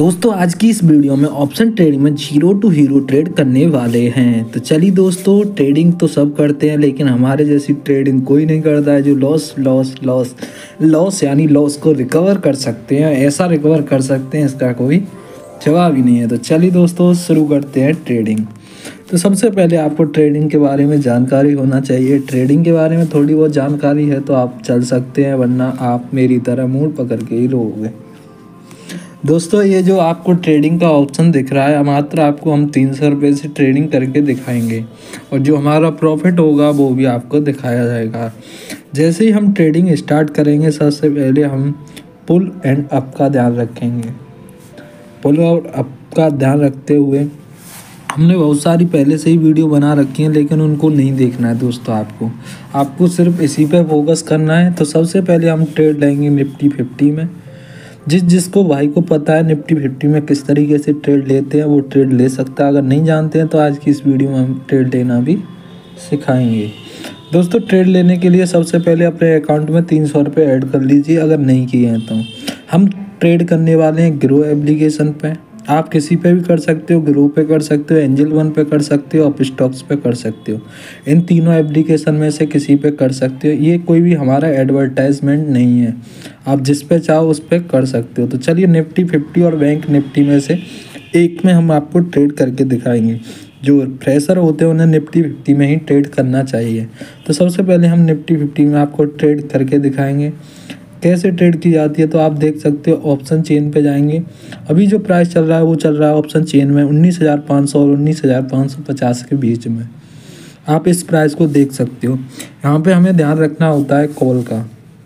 दोस्तों आज की इस वीडियो में ऑप्शन ट्रेडिंग में जीरो टू हीरो ट्रेड करने वाले हैं। तो चलिए दोस्तों, ट्रेडिंग तो सब करते हैं लेकिन हमारे जैसी ट्रेडिंग कोई नहीं करता है जो लॉस लॉस लॉस लॉस यानी लॉस को रिकवर कर सकते हैं। ऐसा रिकवर कर सकते हैं इसका कोई जवाब ही नहीं है। तो चलिए दोस्तों शुरू करते हैं ट्रेडिंग। तो सबसे पहले आपको ट्रेडिंग के बारे में जानकारी होना चाहिए। ट्रेडिंग के बारे में थोड़ी बहुत जानकारी है तो आप चल सकते हैं, वरना आप मेरी तरह मूड पकड़ के ही रहोगे। दोस्तों ये जो आपको ट्रेडिंग का ऑप्शन दिख रहा है, मात्र आपको हम 300 रुपये से ट्रेडिंग करके दिखाएंगे और जो हमारा प्रॉफिट होगा वो भी आपको दिखाया जाएगा। जैसे ही हम ट्रेडिंग स्टार्ट करेंगे सबसे पहले हम पुल एंड अप का ध्यान रखेंगे। पुल और अप का ध्यान रखते हुए हमने बहुत सारी पहले से ही वीडियो बना रखी हैं लेकिन उनको नहीं देखना है दोस्तों। आपको सिर्फ इसी पे फोकस करना है। तो सबसे पहले हम ट्रेड लेंगे निफ्टी 50 में। जिसको भाई को पता है निफ्टी 50 में किस तरीके से ट्रेड लेते हैं वो ट्रेड ले सकता है। अगर नहीं जानते हैं तो आज की इस वीडियो में हम ट्रेड लेना भी सिखाएंगे। दोस्तों ट्रेड लेने के लिए सबसे पहले अपने अकाउंट में 300 रुपये ऐड कर लीजिए अगर नहीं किए हैं तो। हम ट्रेड करने वाले हैं ग्रो एप्लीकेशन पे। आप किसी पे भी कर सकते हो, ग्रो पे कर सकते हो, एंजल वन पे कर सकते हो, अप स्टॉक्स पे कर सकते हो। इन तीनों एप्लीकेशन में से किसी पे कर सकते हो। ये कोई भी हमारा एडवर्टाइजमेंट नहीं है, आप जिस पे चाहो उस पे कर सकते हो। तो चलिए निफ्टी 50 और बैंक निफ्टी में से एक में हम आपको ट्रेड करके दिखाएंगे। जो फ्रेशर होते हैं उन्हें निफ्टी 50 में ही ट्रेड करना चाहिए। तो सबसे पहले हम निफ्टी 50 में आपको ट्रेड करके दिखाएंगे कैसे ट्रेड की जाती है। तो आप देख सकते हो ऑप्शन चेन पे जाएंगे। अभी जो प्राइस चल रहा है वो चल रहा है ऑप्शन चेन में 19,500 और 19,550 के बीच में। आप इस प्राइस को देख सकते हो। यहाँ पे हमें ध्यान रखना होता है कॉल का,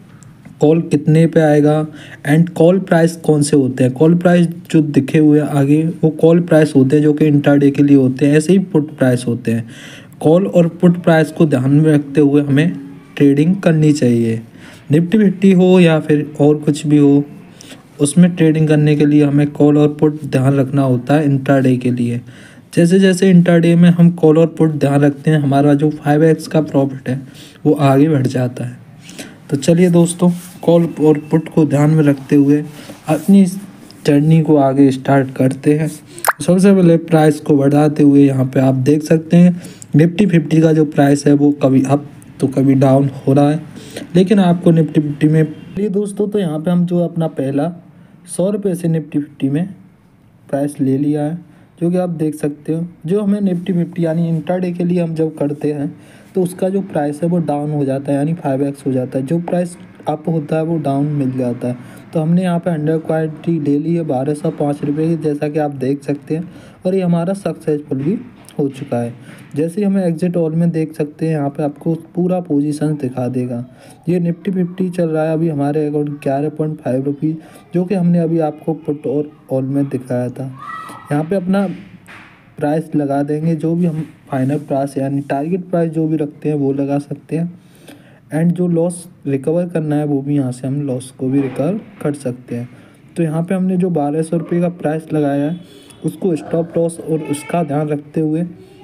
कॉल कितने पे आएगा एंड कॉल प्राइस कौन से होते हैं। कॉल प्राइस जो दिखे हुए आगे वो कॉल प्राइस होते हैं जो कि इंट्राडे के लिए होते हैं। ऐसे ही पुट प्राइस होते हैं। कॉल और पुट प्राइस को ध्यान में रखते हुए हमें ट्रेडिंग करनी चाहिए। निफ्टी 50 हो या फिर और कुछ भी हो, उसमें ट्रेडिंग करने के लिए हमें कॉल और पुट ध्यान रखना होता है इंट्राडे के लिए। जैसे जैसे इंट्राडे में हम कॉल और पुट ध्यान रखते हैं हमारा जो 5x का प्रॉफिट है वो आगे बढ़ जाता है। तो चलिए दोस्तों, कॉल और पुट को ध्यान में रखते हुए अपनी जर्नी को आगे स्टार्ट करते हैं। सबसे पहले प्राइस को बढ़ाते हुए यहाँ पे आप देख सकते हैं निफ्टी 50 का जो प्राइस है वो कभी अप तो कभी डाउन हो रहा है, लेकिन आपको निफ्टी 50 में ये दोस्तों तो यहाँ पे हम जो अपना पहला 100 रुपये से निफ्टी 50 में प्राइस ले लिया है, जो कि आप देख सकते हो। जो हमें निफ्टी 50 यानी इंट्राडे के लिए हम जब करते हैं तो उसका जो प्राइस है वो डाउन हो जाता है, यानी 5x हो जाता है। जो प्राइस अप होता है वो डाउन मिल जाता है। तो हमने यहाँ पे अंडर क्वालिटी ले ली है 1205 रुपये की, जैसा कि आप देख सकते हैं, और ये हमारा सक्सेसफुल भी हो चुका है। जैसे ही हमें एग्जिट ऑल में देख सकते हैं यहाँ पे आपको पूरा पोजीशन दिखा देगा। ये निफ्टी 50 चल रहा है अभी हमारे अकाउंट 11.5 रुपीज़, जो कि हमने अभी आपको पुट और ऑल में दिखाया था। यहाँ पे अपना प्राइस लगा देंगे, जो भी हम फाइनल प्राइस यानी टारगेट प्राइस जो भी रखते हैं वो लगा सकते हैं। एंड जो लॉस रिकवर करना है वो भी यहाँ से हम लॉस को भी रिकवर कर सकते हैं। तो यहाँ पे हमने जो 1200 रुपये का प्राइस लगाया है उसको स्टॉप लॉस और उसका ध्यान रखते हुए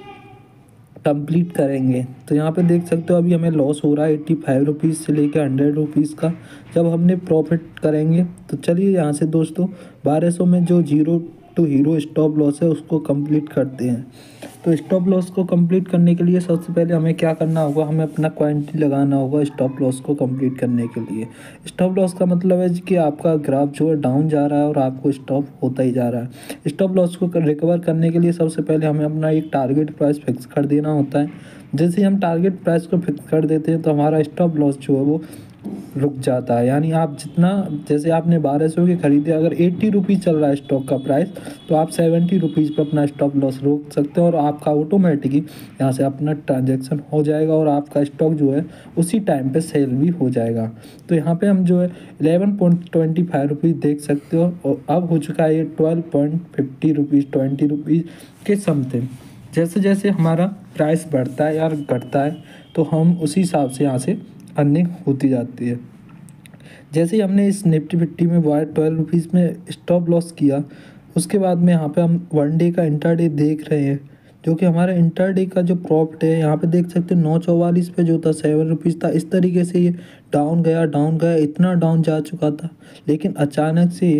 कंप्लीट करेंगे। तो यहाँ पे देख सकते हो अभी हमें लॉस हो रहा है 85 रुपीज़ से लेकर 100 रुपीज़ का। जब हमने प्रॉफिट करेंगे तो चलिए यहाँ से दोस्तों 1200 में जो zero to hero stop loss है उसको कंप्लीट करते हैं। तो स्टॉप लॉस को कंप्लीट करने के लिए सबसे पहले हमें क्या करना होगा, हमें अपना क्वांटिटी लगाना होगा स्टॉप लॉस को कंप्लीट करने के लिए। स्टॉप लॉस का मतलब है कि आपका ग्राफ जो है डाउन जा रहा है और आपको स्टॉप होता ही जा रहा है। स्टॉप लॉस को रिकवर करने के लिए सबसे पहले हमें अपना एक टारगेट प्राइस फिक्स कर देना होता है। जैसे ही हम टारगेट प्राइस को फिक्स कर देते हैं तो हमारा स्टॉप लॉस जो है वो रुक जाता है। यानी आप जितना, जैसे आपने 1200 के खरीदे, अगर 80 रुपीज़ चल रहा है स्टॉक का प्राइस तो आप 70 रुपीज़ पर अपना स्टॉप लॉस रोक सकते हो और आपका ऑटोमेटिकली यहाँ से अपना ट्रांजैक्शन हो जाएगा और आपका स्टॉक जो है उसी टाइम पे सेल भी हो जाएगा। तो यहाँ पे हम जो है 11.25 रुपीज़ देख सकते हो और अब हो चुका है ये 12.50 रुपीज़ 20 रुपीज़ के समथिंग। जैसे जैसे हमारा प्राइस बढ़ता है या घटता है तो हम उसी हिसाब से यहाँ से अर्निंग होती जाती है। जैसे ही हमने इस निफ्टी 50 में 12 रुपीज़ में स्टॉप लॉस किया, उसके बाद में यहाँ पे हम वन डे का इंट्राडे देख रहे हैं, जो कि हमारा इंट्राडे का जो प्रॉफिट है यहाँ पे देख सकते हैं 944 पे जो था 7 रुपीज़ था। इस तरीके से ये डाउन गया इतना डाउन जा चुका था, लेकिन अचानक से ये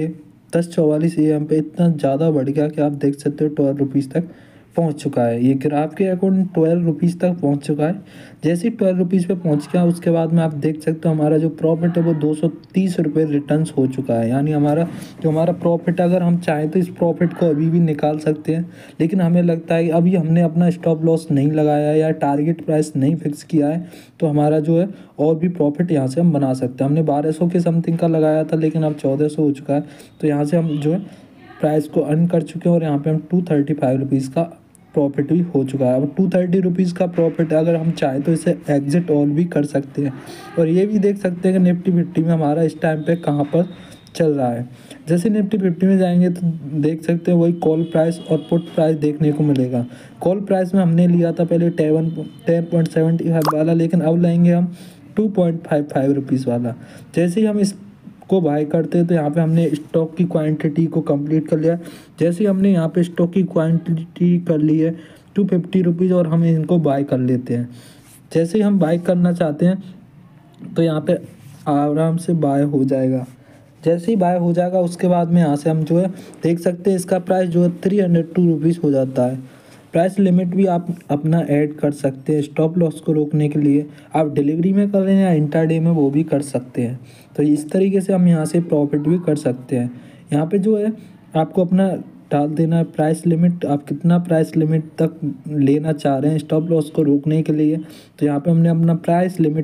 10:44 AM पे इतना ज़्यादा बढ़ गया कि आप देख सकते हो 12 रुपीज़ तक पहुंच चुका है। ये ग्राफ के अकॉर्डिंग 12 रुपीज़ तक पहुंच चुका है। जैसे ही 12 रुपीज़ पे पहुंच गया उसके बाद में आप देख सकते हो हमारा जो प्रॉफिट है वो 230 रुपये रिटर्न्स हो चुका है। यानी हमारा प्रॉफिट, अगर हम चाहें तो इस प्रॉफिट को अभी भी निकाल सकते हैं, लेकिन हमें लगता है कि अभी हमने अपना स्टॉप लॉस नहीं लगाया या टारगेट प्राइस नहीं फिक्स किया है, तो हमारा जो है और भी प्रॉफिट यहाँ से हम बना सकते हैं। हमने 1200 के समथिंग का लगाया था, लेकिन अब 1400 हो चुका है, तो यहाँ से हम जो है प्राइस को अर्न कर चुके हैं और यहाँ पे हम 235 रुपीज़ का प्रॉफिट भी हो चुका है। अब 230 रुपीज़ का प्रॉफिट अगर हम चाहें तो इसे एग्जिट ऑल भी कर सकते हैं। और ये भी देख सकते हैं कि निफ्टी 50 में हमारा इस टाइम पे कहाँ पर चल रहा है। जैसे निफ्टी 50 में जाएंगे तो देख सकते हैं वही कॉल प्राइस और पुट प्राइस देखने को मिलेगा। कॉल प्राइस में हमने लिया था पहले 10.75 वाला, लेकिन अब लेंगे हम 2.55 रुपीज़ वाला। जैसे ही हम इस को बाय करते हैं तो यहाँ पे हमने स्टॉक की क्वांटिटी को कंप्लीट कर लिया। जैसे ही हमने यहाँ पे स्टॉक की क्वांटिटी कर ली है 250 रुपीज़, और हम इनको बाय कर लेते हैं। जैसे ही हम बाय करना चाहते हैं तो यहाँ पे आराम से बाय हो जाएगा। जैसे ही बाय हो जाएगा उसके बाद में यहाँ से हम जो है देख सकते हैं इसका प्राइस जो है 302 रुपीज़ हो जाता है। प्राइस लिमिट भी आप अपना ऐड कर सकते हैं स्टॉप लॉस को रोकने के लिए। आप डिलीवरी में कर रहे हैं या इंट्राडे में, वो भी कर सकते हैं। तो इस तरीके से हम यहाँ से प्रॉफिट भी कर सकते हैं। यहाँ पे जो है आपको अपना डाल देना है प्राइस लिमिट, आप कितना प्राइस लिमिट तक लेना चाह रहे हैं स्टॉप लॉस को रोकने के लिए। तो यहाँ पे हमने अपना प्राइस लिमिट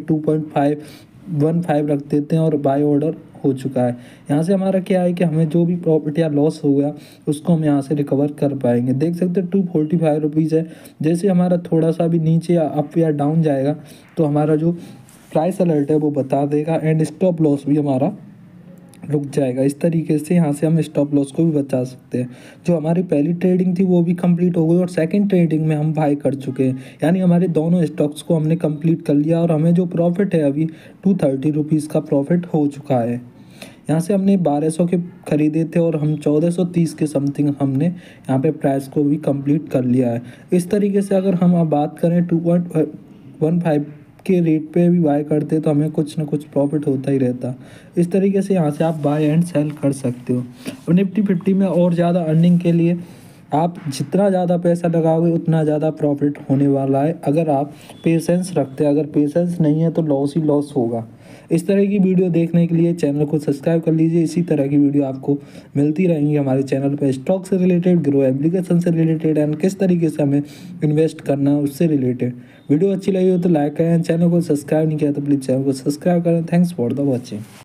2.515 रख देते हैं और बाय ऑर्डर हो चुका है। यहाँ से हमारा क्या है कि हमें जो भी प्रॉफिट या लॉस हो गया उसको हम यहाँ से रिकवर कर पाएंगे। देख सकते हैं 245 रुपीज़ है। जैसे हमारा थोड़ा सा भी नीचे या अप या डाउन जाएगा तो हमारा जो प्राइस अलर्ट है वो बता देगा एंड स्टॉप लॉस भी हमारा रुक जाएगा। इस तरीके से यहाँ से हम स्टॉप लॉस को भी बचा सकते हैं। जो हमारी पहली ट्रेडिंग थी वो भी कंप्लीट हो गई और सेकंड ट्रेडिंग में हम बाय कर चुके हैं। यानी हमारे दोनों स्टॉक्स को हमने कंप्लीट कर लिया और हमें जो प्रॉफिट है अभी 230 रुपीज़ का प्रॉफिट हो चुका है। यहाँ से हमने 1200 के खरीदे थे और हम 1430 के समथिंग हमने यहाँ पे प्राइस को भी कंप्लीट कर लिया है। इस तरीके से अगर हम अब बात करें 2.15 के रेट पे भी बाय करते तो हमें कुछ ना कुछ प्रॉफिट होता ही रहता। इस तरीके से यहाँ से आप बाय एंड सेल कर सकते हो। और निफ्टी 50 में और ज़्यादा अर्निंग के लिए आप जितना ज़्यादा पैसा लगाओगे उतना ज़्यादा प्रॉफिट होने वाला है, अगर आप पेशेंस रखते हैं। अगर पेशेंस नहीं है तो लॉस ही लॉस होगा। इस तरह की वीडियो देखने के लिए चैनल को सब्सक्राइब कर लीजिए। इसी तरह की वीडियो आपको मिलती रहेंगी हमारे चैनल पर, स्टॉक से रिलेटेड, ग्रो एप्लीकेशन से रिलेटेड एंड किस तरीके से हमें इन्वेस्ट करना है उससे रिलेटेड। वीडियो अच्छी लगी हो तो लाइक करें, चैनल को सब्सक्राइब नहीं किया तो प्लीज़ चैनल को सब्सक्राइब करें। Thanks for the watching.